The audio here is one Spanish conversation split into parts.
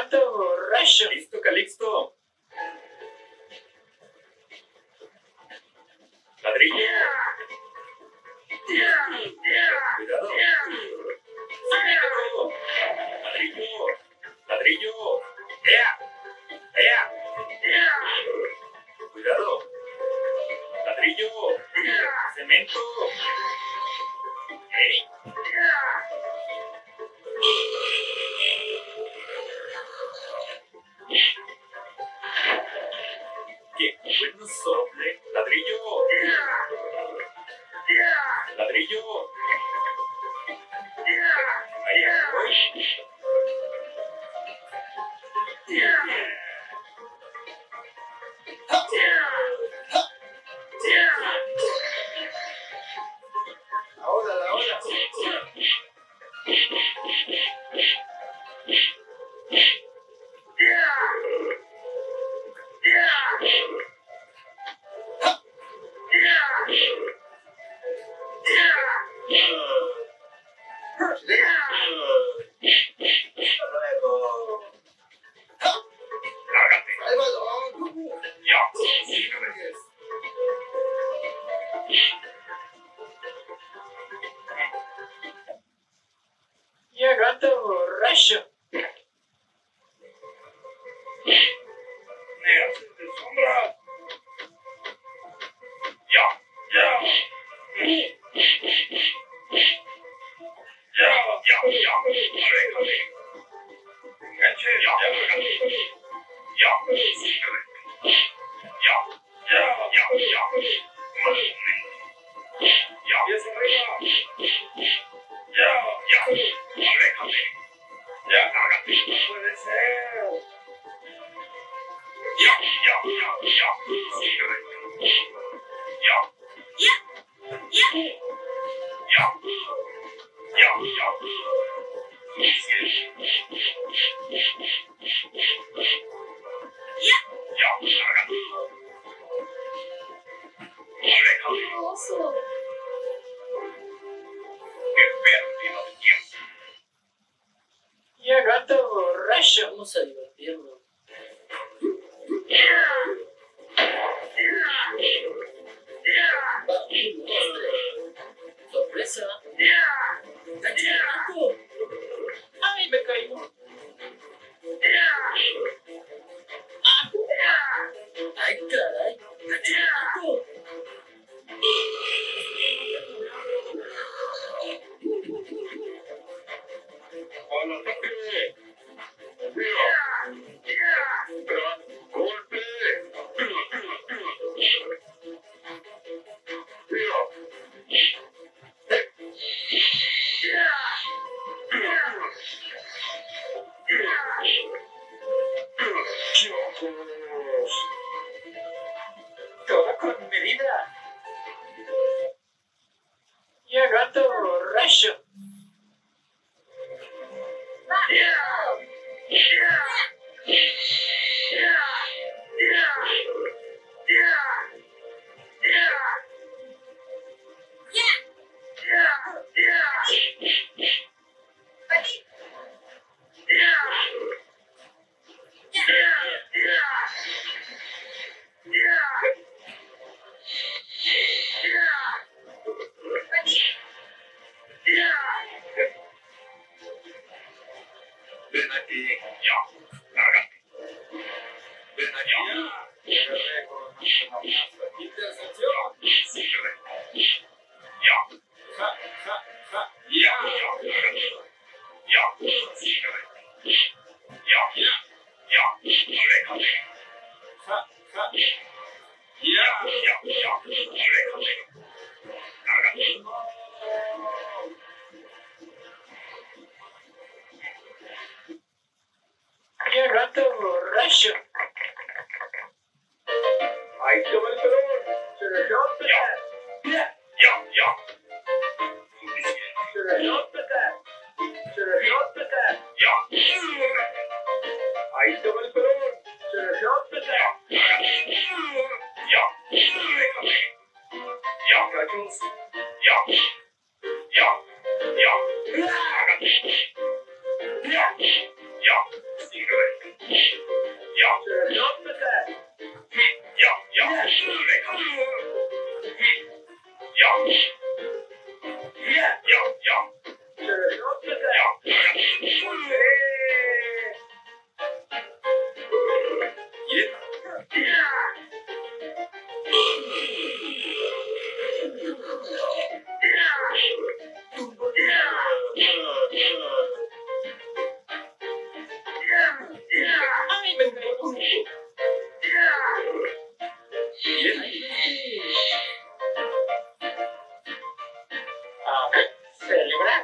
gato borracho. Listo, Calixto. Ladrillo. Cuidado. Cínico. Ladrillo. Ladrillo. ¡Ea! ¡Ea! Cuidado. Ladrillo. Cemento. ¡Ey! ¡Qué bueno sople! ¡Ladrillo! ¡Ladrillo! ¡Ahí voy! Ahora, ahora. Luego. ¡Lárgate! ¡Ahí va, no! ¡Ya! Ya gato borracho. ¡Negras de sombra! ¡Ya! ¡Ya! ¡Ya! ¡Ya! ¡Ya! ¡Aléjate! ¡Enganche! ¡Ya! ¡Lárgate! ¡Ya! ¡Ya! ¡Ya! ¡Ya! ¡Ya! ¡Más lento! ¡Ya! ¡Pies arriba! ¡Ya! ¡Ya! ¡Aléjate! ¡Ya! ¡Lárgate! No puede ser. ¡Ya! ¡Ya! ¡Ya! ¡Ya! ¡Ya! ¡Ya! ¡Ya! ¡Ya! Suficiente. ¡Ya! ¡Lárgate! ¡Aléjate! Oso. ¡Qué pérdida de tiempo! Ya gato borracho. Vamos a divertirnos. Sorpresa. ¡Gato! ¡Ay, me caigo! ¡Ay, caray! ¡Gato! ¡Al ataque! ¡Gran golpe! ¡Chocos! Todo con medida. Ya gato borracho. Ven aquí. ¡Ya! ¡Lárgate! ¡Ven aquí! Intercepción. ¡Sígueme! ¡Ya! Ja, ja, ja. ¡Ya! ¡Ya! ¡Lárgate! ¡Ya! ¡Sígueme! ¡Ya! ¡Ya! ¡Aléjate! Ja, ja. ¡Ya! ¡Ya! ¡Ya! ¡Aléjate! ¡Lárgate! Ya gato borracho. Ahí toma el pelón. Se le rompe. Ya. Ya. ¡Ya! ¡Ya! Suficiente. Se le rompe. Se le rompe. ¡Ya! Ahí toma el pelón. Se le rompe. ¡Ya! ¡Lárgate! ¡Ya! ¡Aléjate! ¡Ya! Cachos. ¡Ya! ¡Ya! ¡Ya! ¡Lárgate! ¡Ya! ¡Ya! Cigarette. Ja. Kjøpe. Ja, ja. Lekker. Ja. Ja. Ja, ja. Kjøpe. Ja. Celebrar.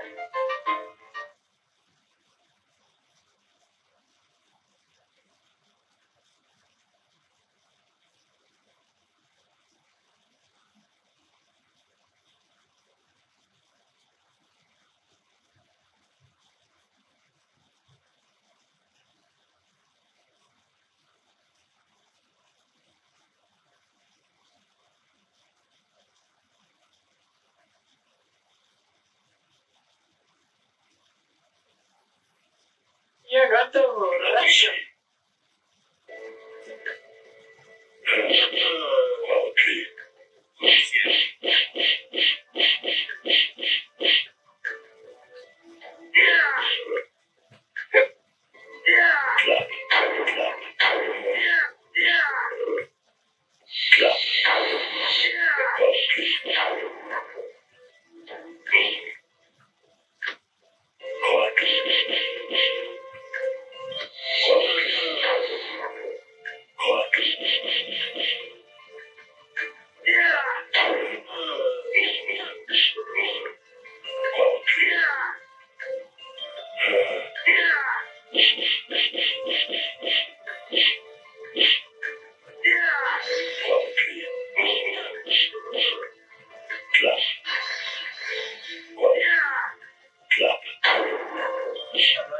Я готова, хорошо. Clap.